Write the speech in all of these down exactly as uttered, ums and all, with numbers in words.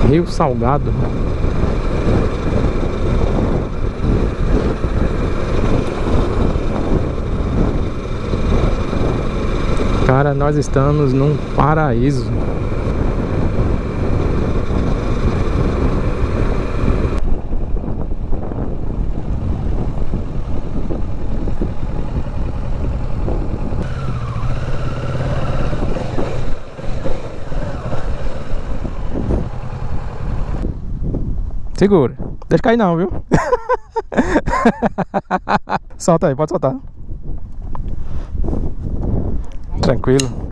Rio Salgado. Cara, nós estamos num paraíso. Segura, deixa cair não, viu? Solta aí, pode soltar. Tranquilo.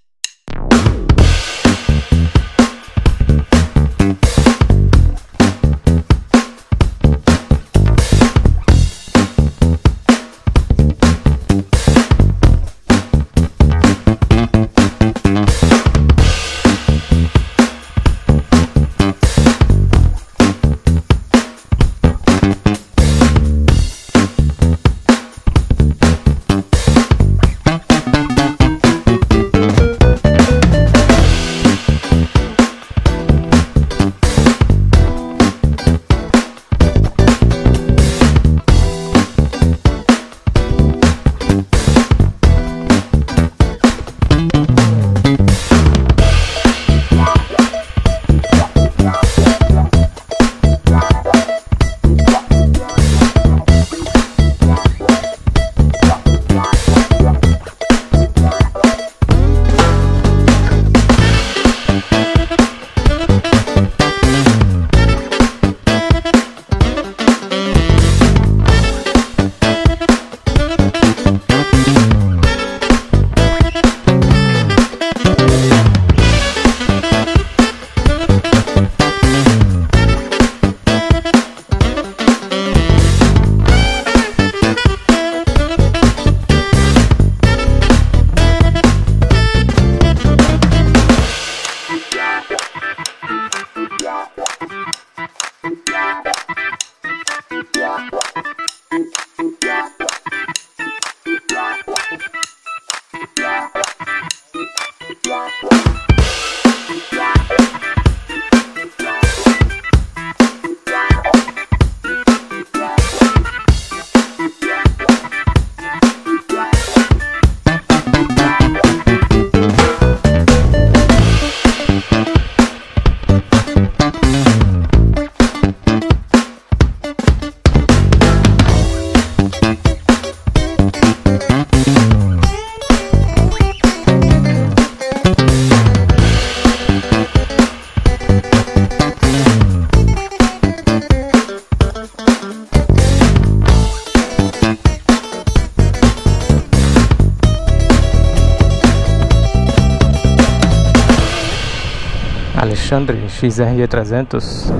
Alexandre X R E trezentos.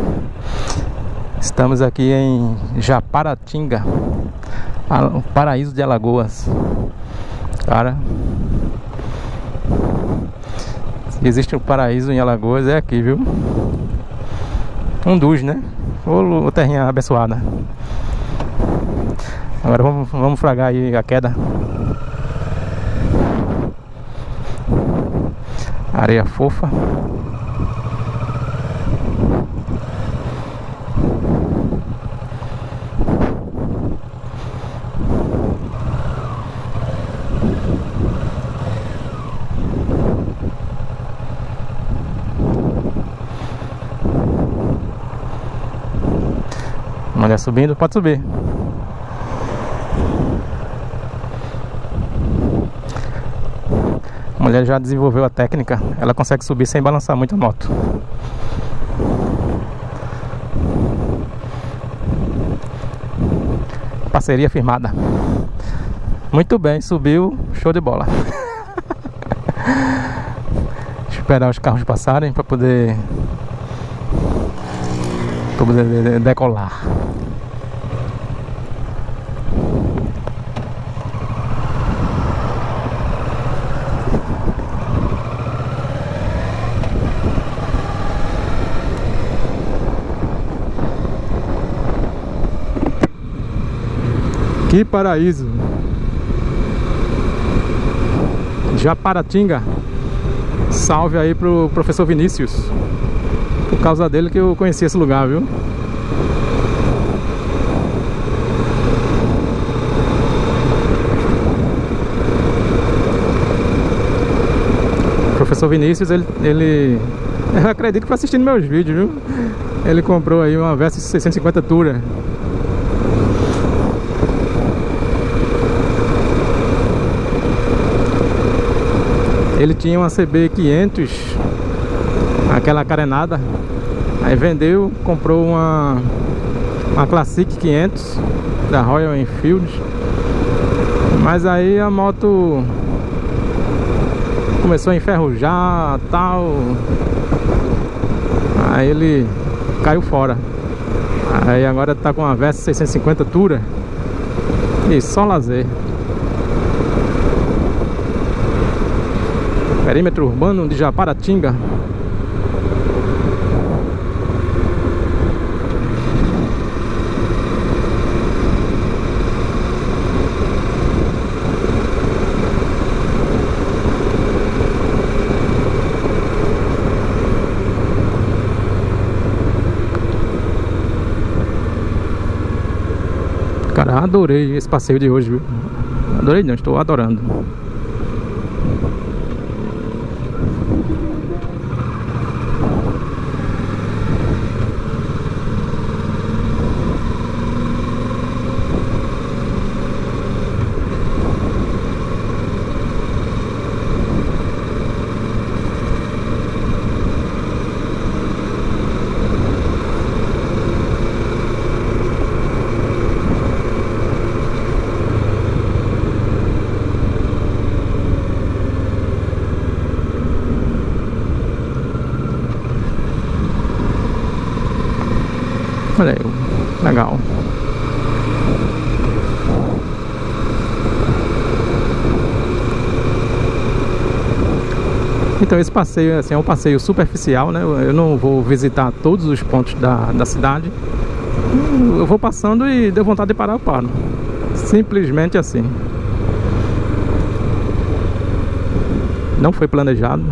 Estamos aqui em Japaratinga, o paraíso de Alagoas. Cara, se existe um paraíso em Alagoas é aqui, viu? Um dos, né? Ô terrinha abençoada. Agora vamos, vamos fragar aí a queda. Areia fofa. Mulher subindo, pode subir. A mulher já desenvolveu a técnica, ela consegue subir sem balançar muito a moto. Parceria firmada. Muito bem, subiu, show de bola. Esperar os carros passarem para poder, pra poder decolar. Que paraíso! Japaratinga. Salve aí pro professor Vinícius. Por causa dele que eu conheci esse lugar, viu? O professor Vinícius, ele, ele... eu acredito que foi assistindo meus vídeos, viu? Ele comprou aí uma Versys seiscentos e cinquenta Tourer. Ele tinha uma C B quinhentos, aquela carenada. Aí vendeu, comprou uma, uma Classic quinhentos da Royal Enfield. Mas aí a moto começou a enferrujar, tal. Aí ele caiu fora. Aí agora tá com uma Versys seiscentos e cinquenta Tourer e só lazer. Perímetro urbano de Japaratinga. Cara, adorei esse passeio de hoje, viu? Adorei não, estou adorando. Olha aí, legal. Então esse passeio assim, é um passeio superficial, né? Eu não vou visitar todos os pontos da, da cidade. Eu vou passando e deu vontade de parar, eu paro. Simplesmente assim. Não foi planejado.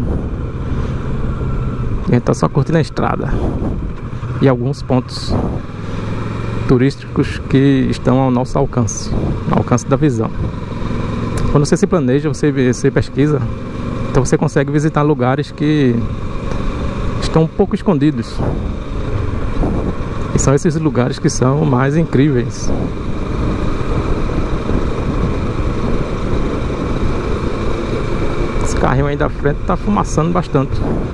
A gente tá só curtindo a estrada e alguns pontos turísticos que estão ao nosso alcance, ao alcance da visão. Quando você se planeja, você, você pesquisa, então você consegue visitar lugares que estão um pouco escondidos. E são esses lugares que são mais incríveis. Esse carrinho aí da frente tá fumaçando bastante.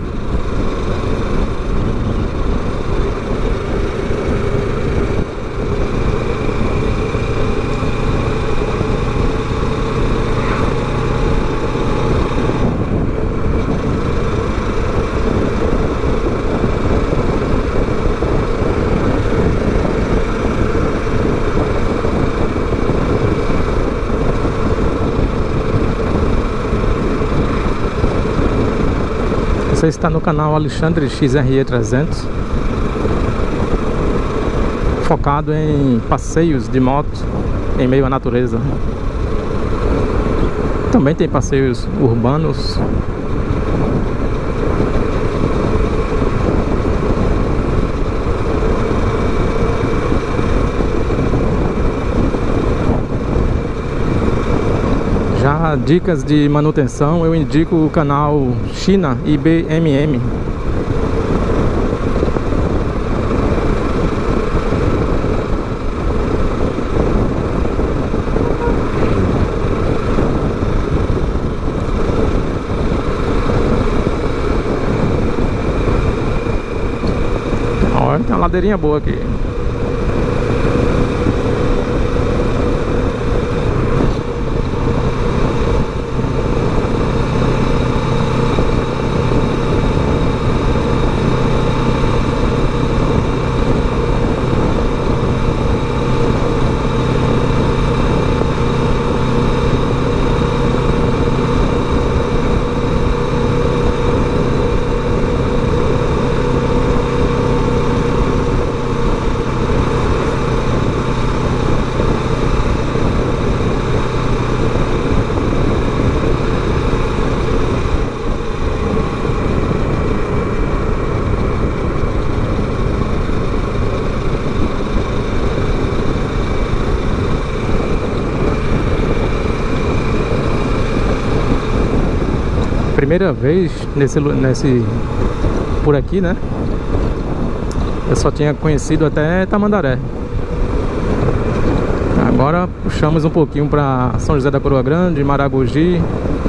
Você está no canal Alexandre X R E trezentos, focado em passeios de moto em meio à natureza. Também tem passeios urbanos. Já dicas de manutenção, eu indico o canal China I B M M. Olha, tem uma ladeirinha boa aqui. primeira vez nesse, nesse por aqui, né? Eu só tinha conhecido até Tamandaré. Agora puxamos um pouquinho para São José da Coroa Grande, Maragogi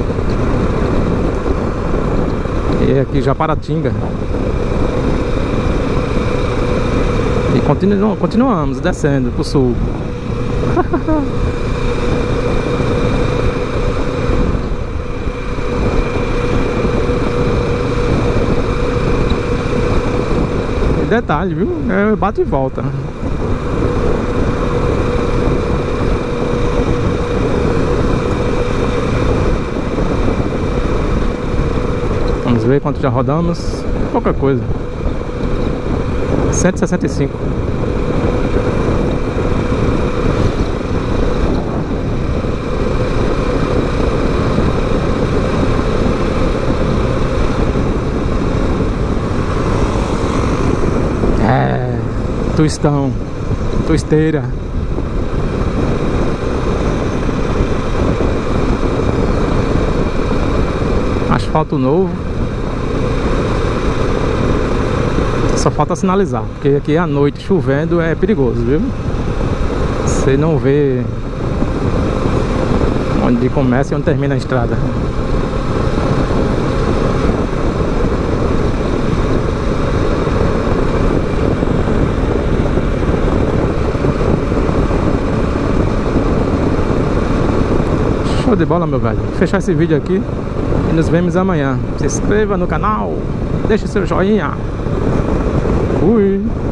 e aqui Japaratinga. E continu continuamos descendo pro sul. E detalhe, viu? É bate e volta. Vamos ver quanto já rodamos. Pouca coisa. cento e sessenta e cinco. É, twistão, twisteira. Asfalto novo. Só falta sinalizar, porque aqui à noite chovendo é perigoso, viu? Você não vê onde começa e onde termina a estrada. Show de bola, meu velho. Vou fechar esse vídeo aqui e nos vemos amanhã. Se inscreva no canal, deixe seu joinha. Fui!